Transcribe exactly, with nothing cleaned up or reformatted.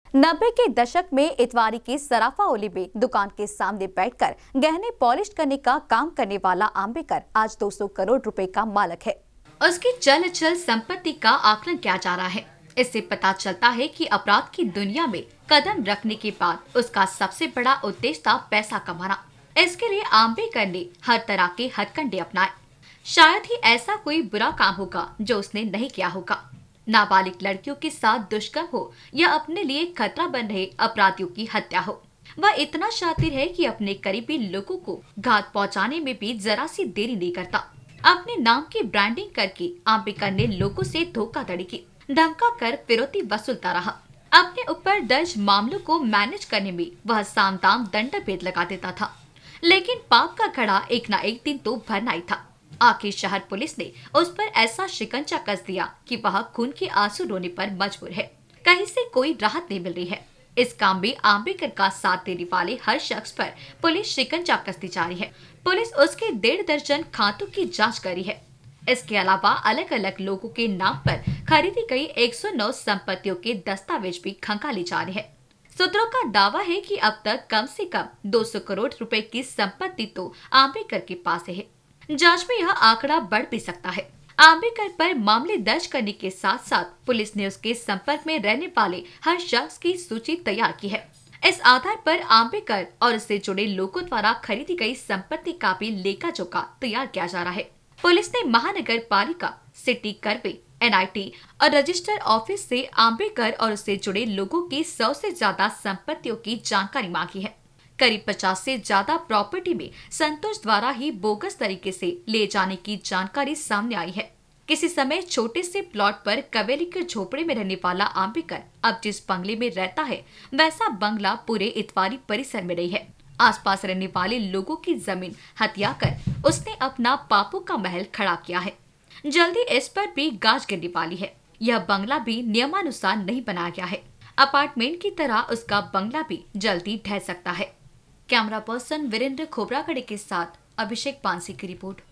नब्बे के दशक में इतवारी की सराफा ओली में दुकान के सामने बैठकर गहने पॉलिश करने का काम करने वाला आंबेकर आज दो सौ करोड़ रुपए का मालिक है। उसकी चल अचल संपत्ति का आकलन किया जा रहा है। इससे पता चलता है कि अपराध की दुनिया में कदम रखने के बाद उसका सबसे बड़ा उद्देश्य था पैसा कमाना। इसके लिए आंबेकर ने हर तरह के हथकंडे अपनाए। शायद ही ऐसा कोई बुरा काम होगा जो उसने नहीं किया होगा। नाबालिग लड़कियों के साथ दुष्कर्म हो या अपने लिए खतरा बन रहे अपराधियों की हत्या हो, वह इतना शातिर है कि अपने करीबी लोगों को घात पहुंचाने में भी जरा सी देरी नहीं करता। अपने नाम की ब्रांडिंग करके आंबेकर ने लोगों से धोखाधड़ी की, धमका कर फिरौती वसूलता रहा। अपने ऊपर दर्ज मामलों को मैनेज करने में वह साम-दाम दंड-भेद लगा देता था, लेकिन पाप का घड़ा एक न एक दिन तो भरना ही था। आखिर शहर पुलिस ने उस पर ऐसा शिकंजा कस दिया कि वह खून के आंसू रोने पर मजबूर है। कहीं से कोई राहत नहीं मिल रही है। इस काम में आंबेकर का साथ देने वाले हर शख्स पर पुलिस शिकंजा कसती जा रही है। पुलिस उसके डेढ़ दर्जन खातों की जांच कर रही है। इसके अलावा अलग अलग लोगों के नाम पर खरीदी गई एक सौ नौ संपत्तियों के दस्तावेज भी खंगाले जा रहे हैं। सूत्रों का दावा है कि अब तक कम से कम दो सौ करोड़ रुपए की संपत्ति तो आंबेकर के पास है। जांच में यह आंकड़ा बढ़ भी सकता है। आंबेकर पर मामले दर्ज करने के साथ साथ पुलिस ने उसके संपर्क में रहने वाले हर शख्स की सूची तैयार की है। इस आधार पर आंबेकर और उससे जुड़े लोगों द्वारा खरीदी गई संपत्ति का भी लेखा जोखा तैयार किया जा रहा है। पुलिस ने महानगर पालिका, city Karve, N I T और रजिस्टर ऑफिस से आंबेकर और उससे जुड़े लोगों की सौ से ज्यादा संपत्तियों की जानकारी मांगी है। करीब पचास से ज्यादा प्रॉपर्टी में संतोष द्वारा ही बोगस तरीके से ले जाने की जानकारी सामने आई है। किसी समय छोटे से प्लॉट पर कवेली के झोपड़े में रहने वाला आंबेकर अब जिस बंगले में रहता है, वैसा बंगला पूरे इतवारी परिसर में नहीं है। आसपास रहने वाले लोगों की जमीन हथिया कर उसने अपना पापों का महल खड़ा किया है। जल्दी इस पर भी गाज गिरने वाली है। यह बंगला भी नियमानुसार नहीं बनाया गया है। अपार्टमेंट की तरह उसका बंगला भी जल्दी ढह सकता है। कैमरा पर्सन वीरेंद्र खोबरागड़े के साथ अभिषेक पानसी की रिपोर्ट।